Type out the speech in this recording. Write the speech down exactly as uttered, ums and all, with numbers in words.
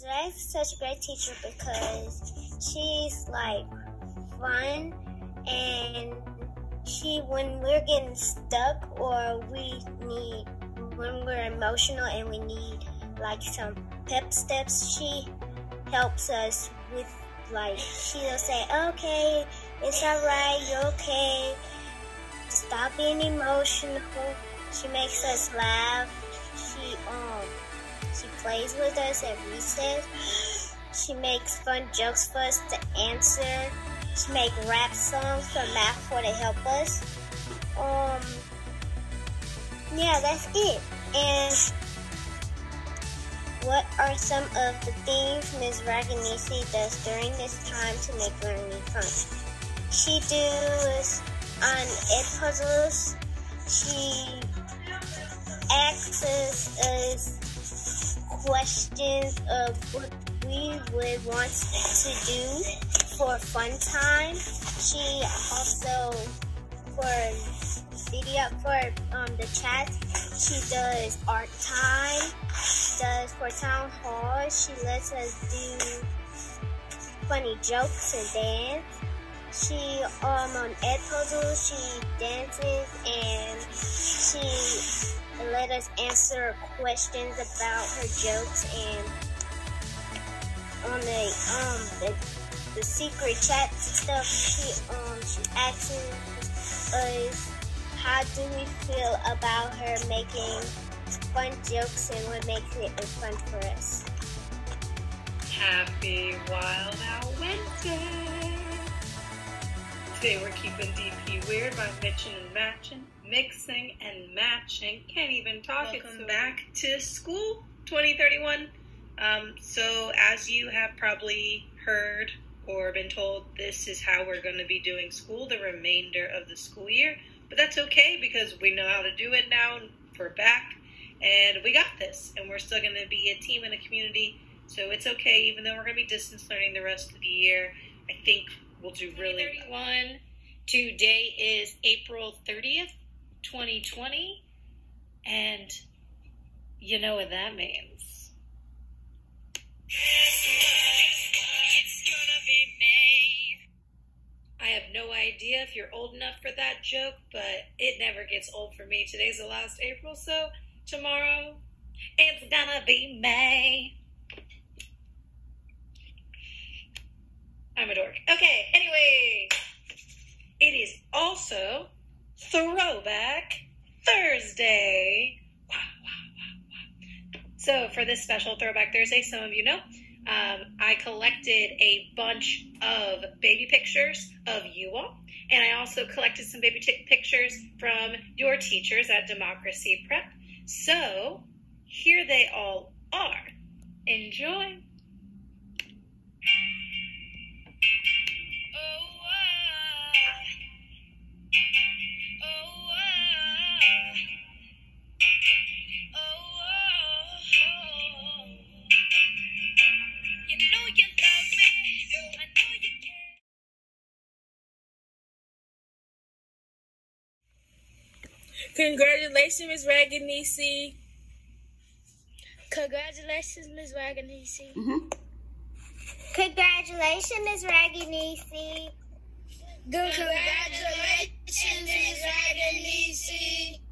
Rag's such a great teacher because she's like fun, and she, when we're getting stuck or we need, when we're emotional and we need like some pep steps, she helps us with, like, she'll say, okay, it's all right, you're okay, stop being emotional. She makes us laugh. She um she plays with us at recess. She makes fun jokes for us to answer. She makes rap songs for math for to help us. Um yeah, that's it. And what are some of the things Miz Raganisi does during this time to make learning fun? She does on Ed Puzzles. She asks us questions of what we would want to do for fun time. She also, for video, for um, the chat, she does art time. She does for town hall. She lets us do funny jokes and dance. She, um, on Ed Puzzles, she dances and she let us answer questions about her jokes. And on the, um, the, the secret chat stuff, she, um, she asks us how do we feel about her making fun jokes and what makes it fun for us. Happy Wild Out Wednesday! Today we're keeping D P weird by mixing and matching, mixing and matching. Can't even talk. Welcome so back to school twenty thirty-one. Um, so as you have probably heard or been told, this is how we're going to be doing school the remainder of the school year. But that's okay because we know how to do it now. We're back and we got this. And we're still going to be a team and a community. So it's okay, even though we're going to be distance learning the rest of the year. I think we'll do really well. Today is April thirtieth, twenty twenty, and you know what that means. It's gonna be May. I have no idea if you're old enough for that joke, but it never gets old for me. Today's the last April, so tomorrow it's gonna be May. I'm a dork. Okay, anyway, it is also Throwback Thursday. Wow, wow, wow, wow. So for this special Throwback Thursday, some of you know, um, I collected a bunch of baby pictures of you all, and I also collected some baby t- pictures from your teachers at Democracy Prep. So here they all are. Enjoy. Congratulations, Miz Raganisi. Congratulations, Miz Raganisi. Mm-hmm. Congratulations, Miz Raganisi. Congratulations, Miz Raganisi.